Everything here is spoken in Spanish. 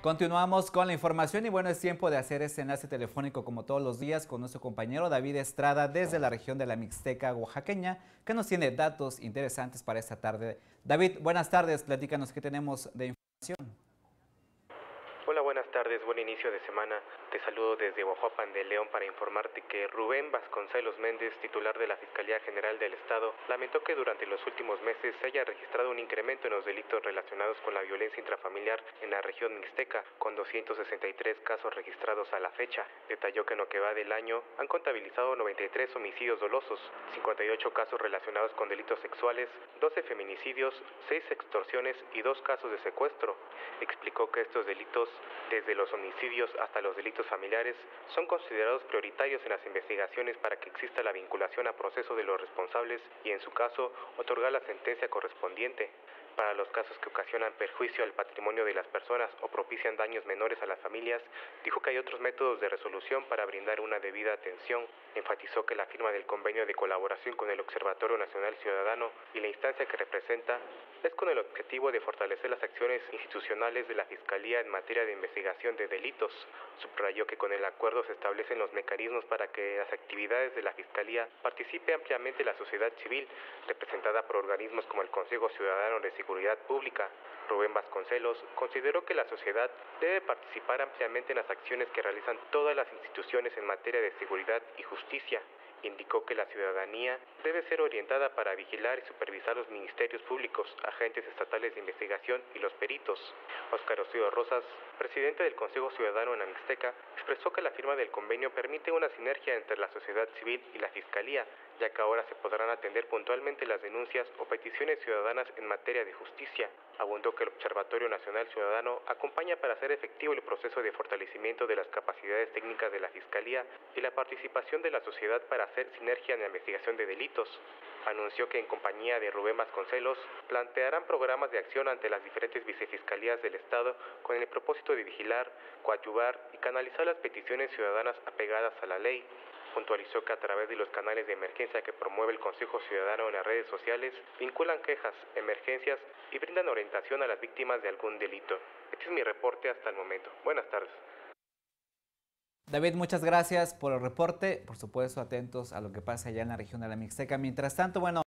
Continuamos con la información y bueno, es tiempo de hacer este enlace telefónico como todos los días con nuestro compañero David Estrada desde la región de la Mixteca oaxaqueña, que nos tiene datos interesantes para esta tarde. David, buenas tardes, platícanos qué tenemos de información. Hola, buenas tardes, buen inicio de semana. Te saludo desde Huajuapan de León para informarte que Rubén Vasconcelos Méndez, titular de la Fiscalía General del Estado, lamentó que durante los últimos meses se haya registrado un incremento en los delitos relacionados con la violencia intrafamiliar en la región mixteca, con 263 casos registrados a la fecha. Detalló que en lo que va del año han contabilizado 93 homicidios dolosos, 58 casos relacionados con delitos sexuales, 12 feminicidios, 6 extorsiones y 2 casos de secuestro. Explicó que estos delitos, desde los homicidios hasta los delitos familiares, son considerados prioritarios en las investigaciones para que exista la vinculación a proceso de los responsables y, en su caso, otorgar la sentencia correspondiente. Para los casos que ocasionan perjuicio al patrimonio de las personas o propician daños menores a las familias, dijo que hay otros métodos de resolución para brindar una debida atención. Enfatizó que la firma del convenio de colaboración con el Observatorio Nacional Ciudadano y la instancia que representa es con el objetivo de fortalecer las acciones institucionales de la Fiscalía en materia de investigación de delitos. Subrayó que con el acuerdo se establecen los mecanismos para que las actividades de la Fiscalía participe ampliamente la sociedad civil, representada por organismos como el Consejo Ciudadano de Seguridad Pública. Rubén Vasconcelos consideró que la sociedad debe participar ampliamente en las acciones que realizan todas las instituciones en materia de seguridad y justicia. Indicó que la ciudadanía debe ser orientada para vigilar y supervisar los ministerios públicos, agentes estatales de investigación y los peritos. Óscar Ocío Rosas, presidente del Consejo Ciudadano en la Mixteca, expresó que la firma del convenio permite una sinergia entre la sociedad civil y la Fiscalía, ya que ahora se podrán atender puntualmente las denuncias o peticiones ciudadanas en materia de justicia. Abundó que el Observatorio Nacional Ciudadano acompaña para hacer efectivo el proceso de fortalecimiento de las capacidades técnicas de la Fiscalía y la participación de la sociedad para hacer sinergia en la investigación de delitos. Anunció que en compañía de Rubén Vasconcelos plantearán programas de acción ante las diferentes vicefiscalías del Estado con el propósito de vigilar, coadyuvar y canalizar las peticiones ciudadanas apegadas a la ley. Puntualizó que a través de los canales de emergencia que promueve el Consejo Ciudadano en las redes sociales, vinculan quejas, emergencias y brindan orientación a las víctimas de algún delito. Este es mi reporte hasta el momento. Buenas tardes. David, muchas gracias por el reporte, por supuesto atentos a lo que pasa allá en la región de la Mixteca. Mientras tanto, bueno,